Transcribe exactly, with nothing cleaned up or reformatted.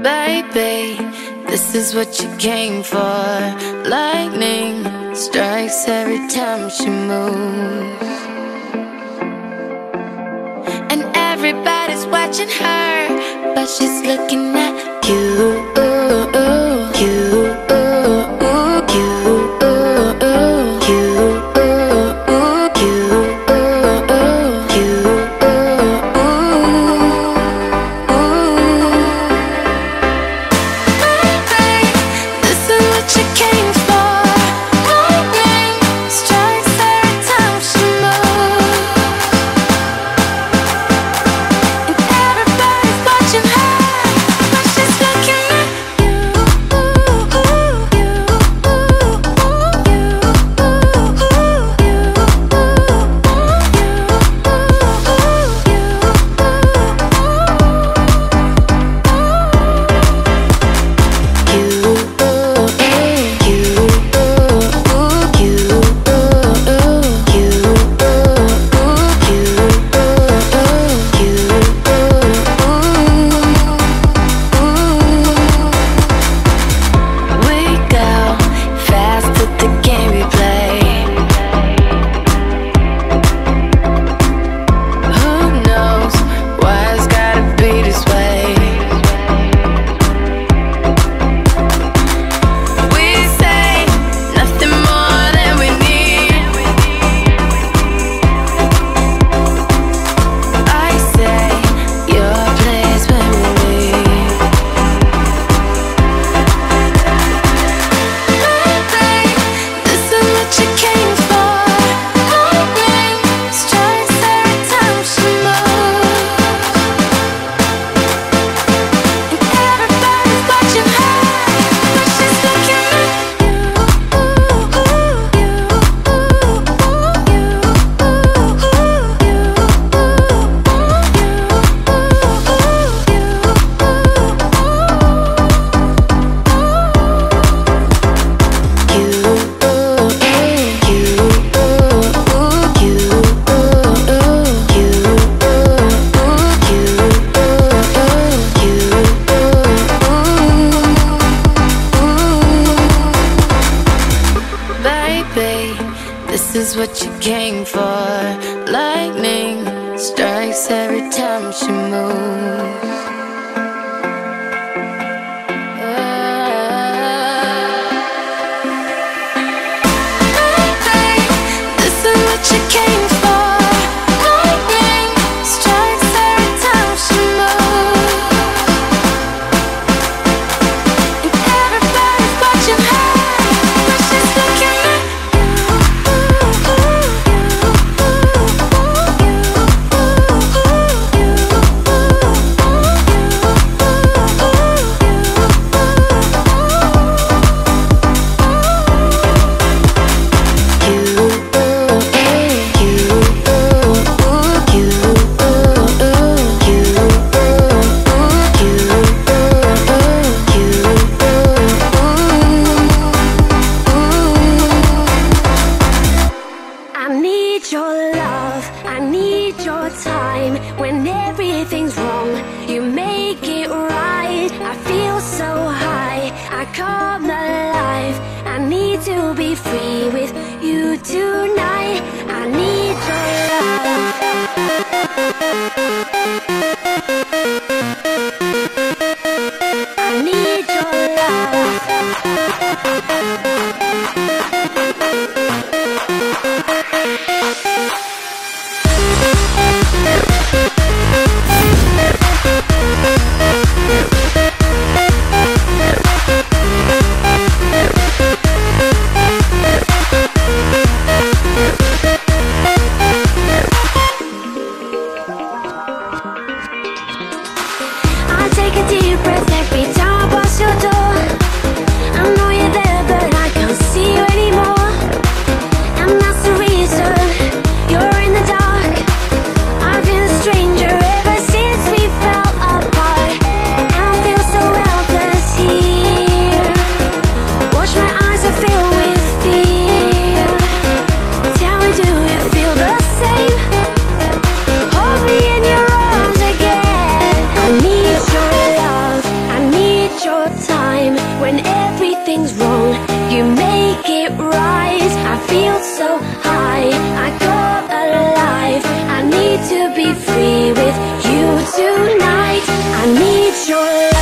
Baby, this is what you came for. Lightning strikes every time she moves, and everybody's watching her, but she's looking at you, you, you. This is what you came for. Lightning strikes every time she moves. This is what you came for. Lightning strikes every time she moves, and everybody's watching her, but she's looking at when everything's wrong, you make it right. I feel so high, I come alive. I need to be free with you tonight. I need your love. I need your love. I take a deep breath every time I pass your door. I know you're there, but I can't see you anymore, and that's the reason you're in the dark. I've been a stranger ever since we fell apart, and I feel so helpless here. Watch my eyes are filled with fear. Tell me, do you feel the same? Hold me in your arms again. I need your love, I need it rise. I feel so high, I go alive. I need to be free with you tonight. I need your love.